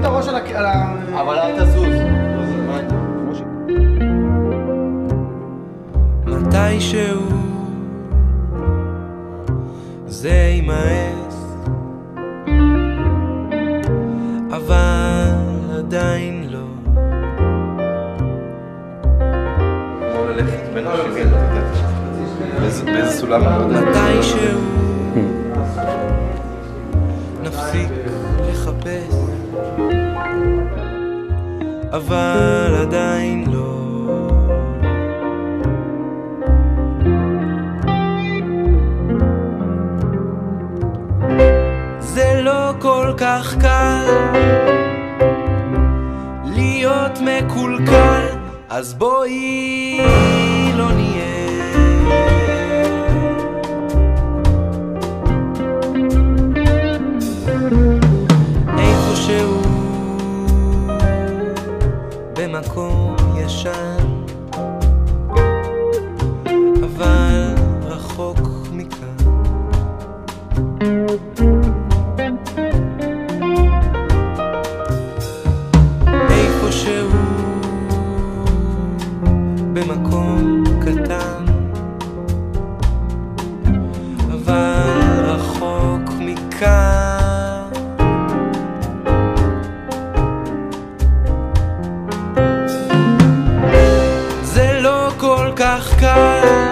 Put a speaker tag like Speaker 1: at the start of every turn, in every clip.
Speaker 1: את הראש על ה...
Speaker 2: אבל אל תזוז.
Speaker 3: מתישהו זה יימאס, אבל עדיין לא.
Speaker 2: ללכת בין השבעים. באיזה סולם?
Speaker 3: מתישהו נפסיק לחפש, אבל עדיין לא. זה לא כל כך קל להיות מקולקל, אז בואי לא נהיה. איפשהו במקום ישן, אבל רחוק מכאן. איפשהו במקום קטן, אבל רחוק מכאן. זה לא כל כך קל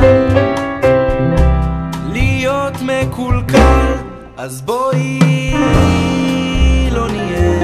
Speaker 3: להיות מקולקל, אז בואי לא נהיה.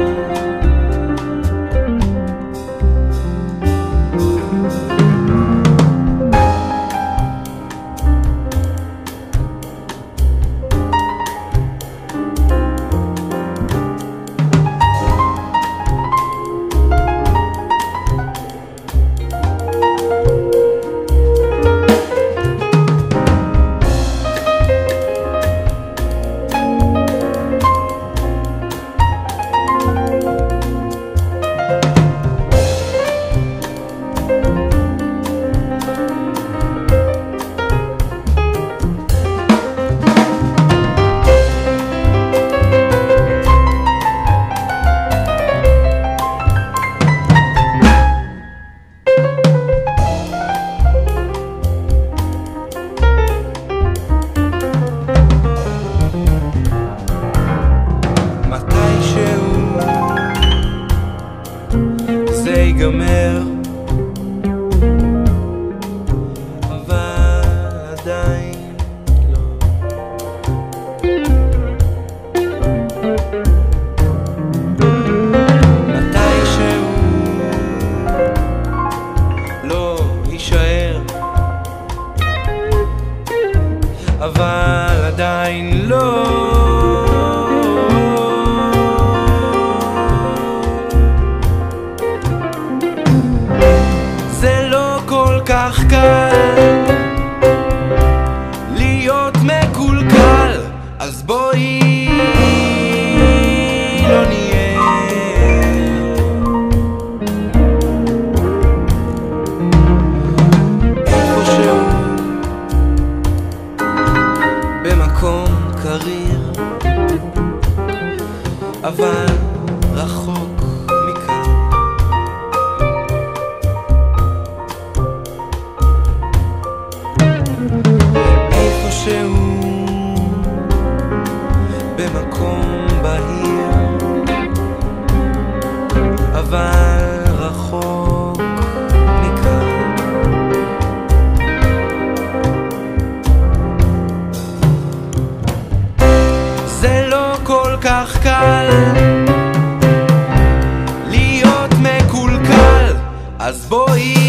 Speaker 3: זה ייגמר, אבל עדיין לא. מתישהו לא יישאר, אבל עדיין לא. זה לא כל כך קל להיות מקולקל, אז בואי לא נהיה. איפשהו במקום קריר, אבל רחוק מכאן. איפשהו במקום בהיר, אבל רחוק מכאן. זה לא כל כך קל להיות מקולקל, אז בואי